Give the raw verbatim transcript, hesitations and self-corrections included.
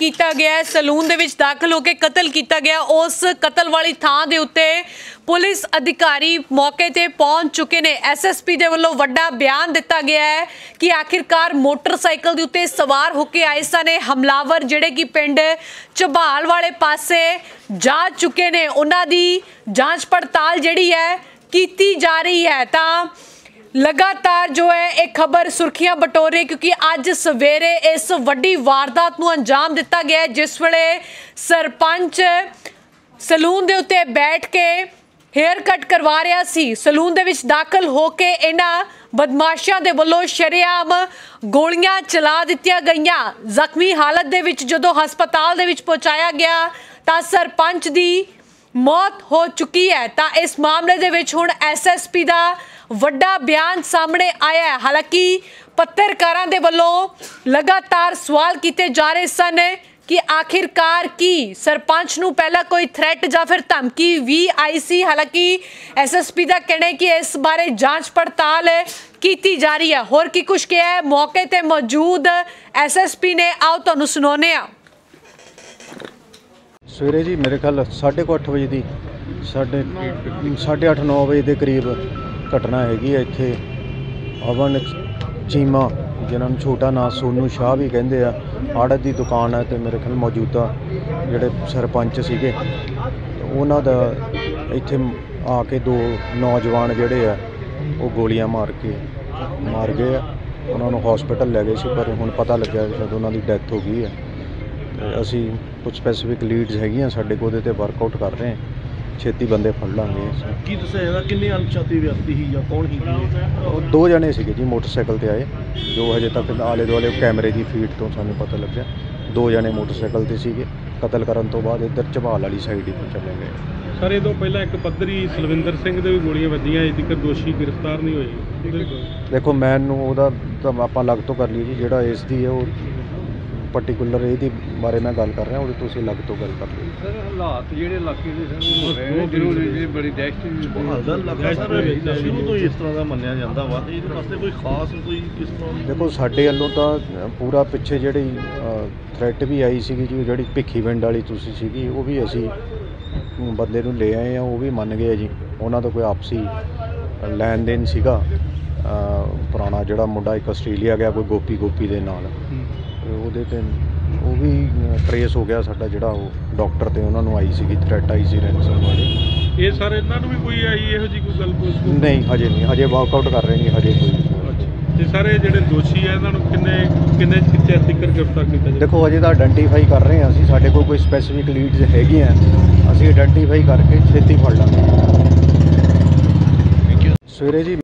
किया गया है, सलून दे विच दाखिल होकर कतल किया गया। उस कतल वाली थां दे उत्ते पुलिस अधिकारी मौके ते पहुंच चुके ने। एस एस पी दे वल्लों वड्डा बयान दिता गया है कि आखिरकार मोटरसाइकिल दे उत्ते सवार होकर आए सन हमलावर जिहड़े कि पिंड झबाल वाले पासे जा चुके ने। उन्हां दी जांच पड़ताल जिहड़ी है कीती जा रही है। तां लगातार जो है एक खबर सुर्खियां बटोर रही, क्योंकि अज सवेरे इस वड्डी वारदात नूं अंजाम दिता गया है, जिस वेले सरपंच सलून दे उत्ते बैठ के हेयर कट करवा रहा सी। सलून दे विच दाखिल होके इन्हां बदमाशां दे वल्लों शरेआम गोलियां चला दित्तियां गईयां। जख्मी हालत दे विच जदों हस्पताल दे विच पहुंचाया गया तां सरपंच दी मौत हो चुकी है। तां इस मामले दे विच हुण एस एस पी दा वड्डा बयान सामने आया है। हालांकि पत्रकारां दे वल्लों लगातार सवाल किए जा रहे सन कि आखिरकार की सरपंच नूं पहला कोई थ्रैट या फिर धमकी भी आई सी। हालांकि एस एस पी का कहना है कि इस बारे जांच पड़ताल की जा रही है। होर की कुछ कहा है मौके ते मौजूद एस एस पी ने, आओ तुहानूं सुणाउने आ। सवेरे जी मेरे ख्याल साढ़े को अठ बजे की साढ़े साढ़े अठ नौ बजे के करीब घटना हैगी है। इत्थे अवन चीमा जिन्होंने छोटा ना सोनू शाह भी कहते हैं, आड़त की दुकान है। तो मेरे ख्याल मौजूदा जोड़े सरपंच सीगे उन्हों का इत्थे आके दो नौजवान जोड़े है वो गोलियां मार के मार गए। उन्होंने हॉस्पिटल लै गए सी, पर हुण पता लग्या शायद उन्हों की डैथ हो गई है। तो असी कुछ स्पैसीफिक लीड्स हैगियां साडे कोल, उहदे ते वर्कआउट कर रहे हैं, छेती बंदे फड़ लांगे। की दस्सिया जादा किन्ने अनपछाती व्यक्ति ही या कौन ही? दो जने सीगे जी मोटरसाइकिल ते आए, जो हजे तक आले दुआले कैमरे की फीड तो सानूं पता लग्या। दो जने मोटरसाइकिल ते सीगे, कतल करन तो बाद इधर झबाल वाली साइड ही चले गए। सर ये तो पहला एक पद्धरी सलविंदर सिंह दे भी गोलियां वजियां, अजे तक दोषी गिरफ्तार नहीं होए। देखो मैनूं उहदा तां आपां लग तो कर लिए जी, जिहड़ा इस दी है वो पर्टिकुलर ये बारे मैं गल कर रहा हूँ, तुसीं लग तो गल कर लो। सर हालात जिहड़े इलाके दे सर जरूर बड़ी दहशत शुरू तो इस तरह का मन्निया जाता वा, इहदे वास्ते कोई खास कोई किस तरह? देखो साडे वल्लों तां पूरा पिछे जिहड़ी थ्रैट भी आई सी जी, जिहड़ी भिखी पिंड वाली तुसीं सीगी वो भी असीं बंदे नूं ले आए हैं, वो भी मन गए जी। उन्हां दा कोई आपसी लैन देन सीगा पुराना, जिहड़ा मुंडा एक आस्ट्रेलिया गया कोई गोपी गोपी दे नाल, ਉਹਦੇ ਤੇ ਉਹ ਵੀ ਟਰੇਸ ਹੋ ਗਿਆ ਸਾਡਾ ਜਿਹੜਾ ਉਹ ਡਾਕਟਰ ਤੇ ਉਹਨਾਂ ਨੂੰ ਆਈ ਸੀਗੀ ਥ੍ਰੈਟ ਆਈ ਸੀ ਰੈਂਸਮ ਵਾਲੀ। ਇਹ ਸਰ ਇਹਨਾਂ ਨੂੰ ਵੀ ਕੋਈ ਆਈ ਇਹੋ ਜੀ ਕੋਈ ਗੱਲ ਕੋਈ? ਨਹੀਂ ਹਜੇ ਨਹੀਂ, ਹਜੇ ਵਾਕਆਊਟ ਕਰ ਰਹੇ ਨਹੀਂ ਹਜੇ ਕੋਈ। ਤੇ ਸਾਰੇ ਜਿਹੜੇ ਦੋਸ਼ੀ ਆ ਇਹਨਾਂ ਨੂੰ ਕਿੰਨੇ ਕਿੰਨੇ ਚਿਰ ਤੱਕ ਗ੍ਰਿਫਤਾਰ ਕੀਤਾ ਜਾਵੇ? ਦੇਖੋ ਹਜੇ ਤਾਂ ਆਇਡੈਂਟੀਫਾਈ ਕਰ ਰਹੇ ਹਾਂ ਅਸੀਂ, ਸਾਡੇ ਕੋਲ ਕੋਈ ਸਪੈਸੀਫਿਕ ਲੀਡਸ ਹੈਗੀਆਂ, ਅਸੀਂ ਆਇਡੈਂਟੀਫਾਈ ਕਰਕੇ ਛੇਤੀ ਫੜ ਲਾਂਗੇ। ਸਵੇਰੇ ਜੀ